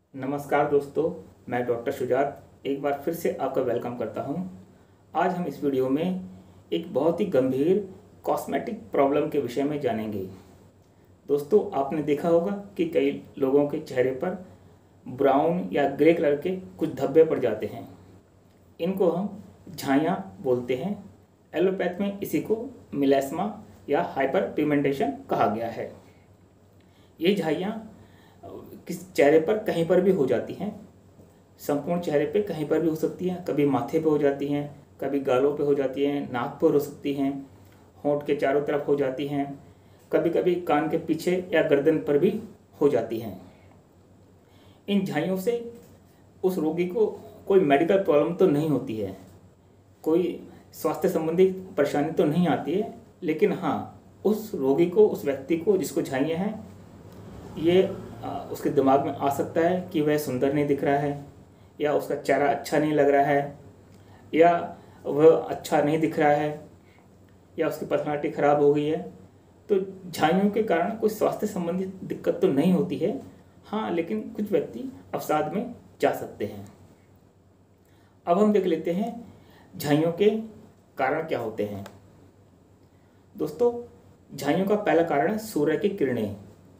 नमस्कार दोस्तों, मैं डॉक्टर शुजात एक बार फिर से आपका वेलकम करता हूं। आज हम इस वीडियो में एक बहुत ही गंभीर कॉस्मेटिक प्रॉब्लम के विषय में जानेंगे। दोस्तों, आपने देखा होगा कि कई लोगों के चेहरे पर ब्राउन या ग्रे कलर के कुछ धब्बे पड़ जाते हैं। इनको हम झाइयाँ बोलते हैं। एलोपैथ में इसी को मेलास्मा या हाइपर पिगमेंटेशन कहा गया है। ये झाइयाँ किस चेहरे पर कहीं पर भी हो जाती हैं। संपूर्ण चेहरे पे कहीं पर भी हो सकती हैं। कभी माथे पे हो जाती हैं, कभी गालों पे हो जाती हैं, नाक पर हो सकती हैं, होंठ के चारों तरफ हो जाती हैं, कभी कभी कान के पीछे या गर्दन पर भी हो जाती हैं। इन झाइयों से उस रोगी को कोई मेडिकल प्रॉब्लम तो नहीं होती है, कोई स्वास्थ्य संबंधी परेशानी तो नहीं आती है, लेकिन हाँ, उस रोगी को, उस व्यक्ति को जिसको झाइयाँ हैं, ये उसके दिमाग में आ सकता है कि वह सुंदर नहीं दिख रहा है, या उसका चेहरा अच्छा नहीं लग रहा है, या वह अच्छा नहीं दिख रहा है, या उसकी पर्सनालिटी खराब हो गई है। तो झाइयों के कारण कोई स्वास्थ्य संबंधी दिक्कत तो नहीं होती है, हाँ, लेकिन कुछ व्यक्ति अवसाद में जा सकते हैं। अब हम देख लेते हैं झाइयों के कारण क्या होते हैं। दोस्तों, झाइयों का पहला कारण है सूर्य की किरणें।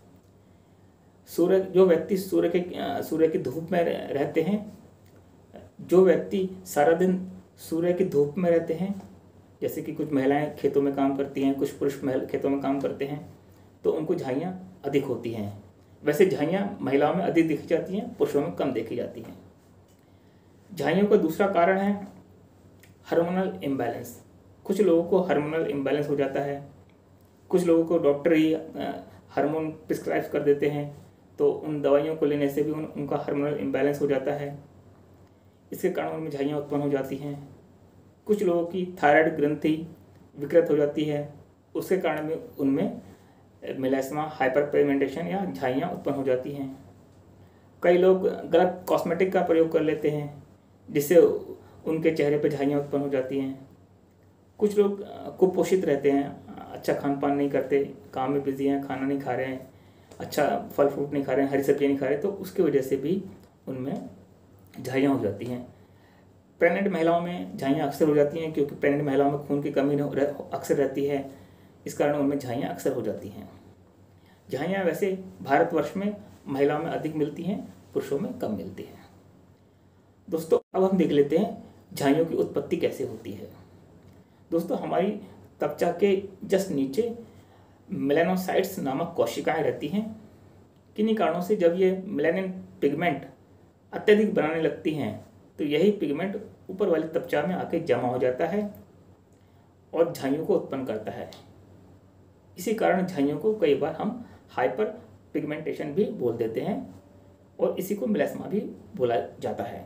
जो व्यक्ति सूर्य की धूप में रहते हैं, जो व्यक्ति सारा दिन सूर्य की धूप में रहते हैं, जैसे कि कुछ महिलाएं खेतों में काम करती हैं, कुछ पुरुष खेतों में काम करते हैं, तो उनको झाइयाँ अधिक होती हैं। वैसे झाइयाँ महिलाओं में अधिक देखी जाती हैं, पुरुषों में कम देखी जाती हैं। झाइयों का दूसरा कारण है हार्मोनल इम्बैलेंस। कुछ लोगों को हार्मोनल इम्बैलेंस हो जाता है। कुछ लोगों को डॉक्टर ही हार्मोन प्रिस्क्राइब कर देते हैं, तो उन दवाइयों को लेने से भी उनका हार्मोनल इम्बैलेंस हो जाता है। इसके कारण उनमें झाइयाँ उत्पन्न हो जाती हैं। कुछ लोगों की थायराइड ग्रंथि विकृत हो जाती है, उसके कारण भी उनमें मेलास्मा, हाइपर पिगमेंटेशन या झाइयाँ उत्पन्न हो जाती हैं। कई लोग गलत कॉस्मेटिक का प्रयोग कर लेते हैं, जिससे उनके चेहरे पर झाइयाँ उत्पन्न हो जाती हैं। कुछ लोग कुपोषित रहते हैं, अच्छा खान पान नहीं करते, काम में बिजी हैं, खाना नहीं खा रहे हैं, अच्छा फल फ्रूट नहीं खा रहे हैं, हरी सब्जियाँ नहीं खा रहे, तो उसकी वजह से भी उनमें झाइयाँ हो जाती हैं। प्रेग्नेंट महिलाओं में झाइयाँ अक्सर हो जाती हैं, क्योंकि प्रेग्नेंट महिलाओं में खून की कमी अक्सर रहती है, इस कारण उनमें झाइयाँ अक्सर हो जाती हैं। झाइयाँ वैसे भारतवर्ष में महिलाओं में अधिक मिलती हैं, पुरुषों में कम मिलती हैं। दोस्तों, अब हम देख लेते हैं झाइयों की उत्पत्ति कैसे होती है। दोस्तों, हमारी त्वचा के जस्ट नीचे मेलानोसाइट्स नामक कोशिकाएं रहती हैं। किन्हीं कारणों से जब ये मेलानिन पिगमेंट अत्यधिक बनाने लगती हैं, तो यही पिगमेंट ऊपर वाली त्वचा में आके जमा हो जाता है और झाइयों को उत्पन्न करता है। इसी कारण झाइयों को कई बार हम हाइपर पिगमेंटेशन भी बोल देते हैं, और इसी को मेलास्मा भी बोला जाता है।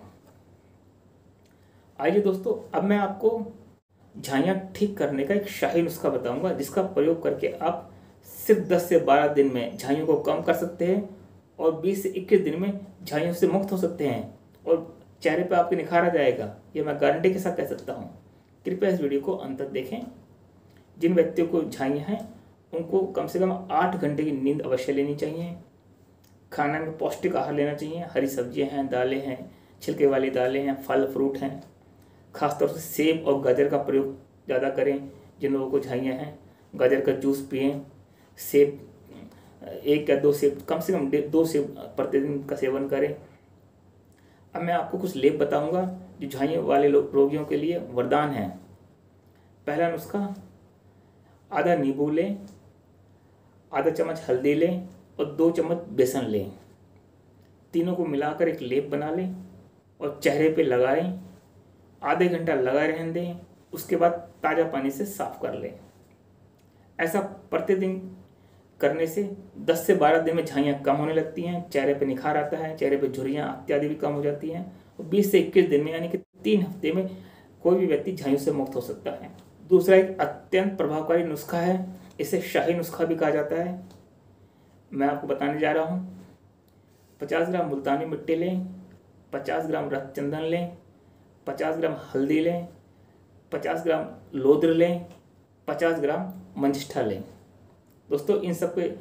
आइए दोस्तों, अब मैं आपको झाइयाँ ठीक करने का एक शाही नुस्खा बताऊंगा, जिसका प्रयोग करके आप सिर्फ 10 से 12 दिन में झाइयों को कम कर सकते हैं और 20 से 21 दिन में झाइयों से मुक्त हो सकते हैं, और चेहरे पर आपके निखार आ जाएगा। ये मैं गारंटी के साथ कह सकता हूँ। कृपया इस वीडियो को अंत तक देखें। जिन व्यक्तियों को झाइयाँ हैं, उनको कम से कम 8 घंटे की नींद अवश्य लेनी चाहिए। खाना में पौष्टिक आहार लेना चाहिए। हरी सब्जियाँ हैं, दालें हैं, छिलके वाली दालें हैं, फल फ्रूट हैं। खासतौर से सेब और गाजर का प्रयोग ज़्यादा करें। जिन लोगों को झाइयाँ हैं, गाजर का जूस पिएं। सेब 1 या 2 सेब, कम से कम 2 सेब प्रतिदिन का सेवन करें। अब मैं आपको कुछ लेप बताऊंगा जो झाइयों वाले रोगियों के लिए वरदान है। पहला नुस्खा, आधा नींबू लें, आधा चम्मच हल्दी लें और 2 चम्मच बेसन लें। तीनों को मिलाकर एक लेप बना लें और चेहरे पे लगाएं। आधे घंटा लगा रहने दें, उसके बाद ताज़ा पानी से साफ कर लें। ऐसा प्रतिदिन करने से 10 से 12 दिन में झाइयाँ कम होने लगती हैं, चेहरे पे निखार आता है, चेहरे पे झुर्रियाँ इत्यादि भी कम हो जाती हैं, और 20 से 21 दिन में, यानी कि 3 हफ्ते में कोई भी व्यक्ति झाइयों से मुक्त हो सकता है। दूसरा एक अत्यंत प्रभावकारी नुस्खा है, इसे शाही नुस्खा भी कहा जाता है। मैं आपको बताने जा रहा हूँ। 50 ग्राम मुल्तानी मिट्टी लें, 50 ग्राम रक्त चंदन लें, 50 ग्राम हल्दी लें, 50 ग्राम लोद्र लें, 50 ग्राम मंजिष्ठा लें। दोस्तों, इन सब के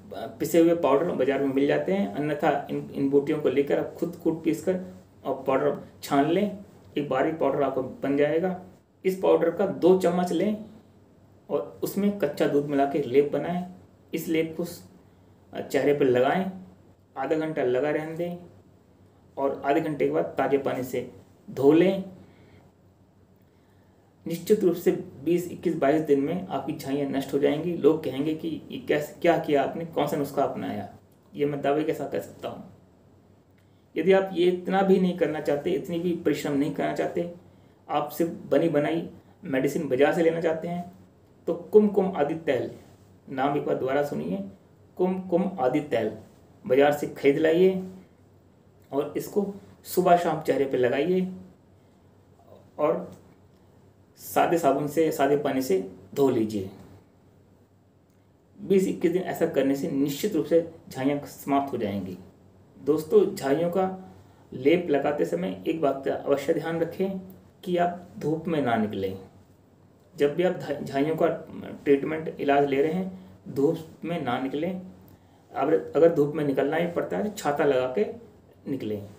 पिसे हुए पाउडर बाजार में मिल जाते हैं, अन्यथा इन बूटियों को लेकर आप खुद कूट पीस कर और पाउडर छान लें, एक बारीक पाउडर आपको बन जाएगा। इस पाउडर का 2 चम्मच लें और उसमें कच्चा दूध मिला के लेप बनाएं। इस लेप को चेहरे पर लगाएं, आधा घंटा लगा रहने दें और आधे घंटे के बाद ताज़े पानी से धो लें। निश्चित रूप से 20, 21, 22 दिन में आपकी झाइयाँ नष्ट हो जाएंगी। लोग कहेंगे कि ये कैसे, क्या किया आपने, कौन सा नुस्खा अपनाया। ये मैं दावे के साथ कह सकता हूँ। यदि आप ये इतना भी नहीं करना चाहते, इतनी भी परिश्रम नहीं करना चाहते, आप सिर्फ बनी बनाई मेडिसिन बाजार से लेना चाहते हैं, तो कुमकुम आदि तेल, नाम एक बार दोबारा सुनिए, कुमकुम आदि तेल बाजार से खरीद लाइए और इसको सुबह शाम चेहरे पे लगाइए और सादे साबुन से, सादे पानी से धो लीजिए। 20-21 दिन ऐसा करने से निश्चित रूप से झाइयाँ समाप्त हो जाएंगी। दोस्तों, झाइयों का लेप लगाते समय एक बात का अवश्य ध्यान रखें कि आप धूप में ना निकलें। जब भी आप झाइयों का ट्रीटमेंट, इलाज ले रहे हैं, धूप में ना निकलें। अगर धूप में निकलना ही पड़ता है तो छाता लगा के निकलें।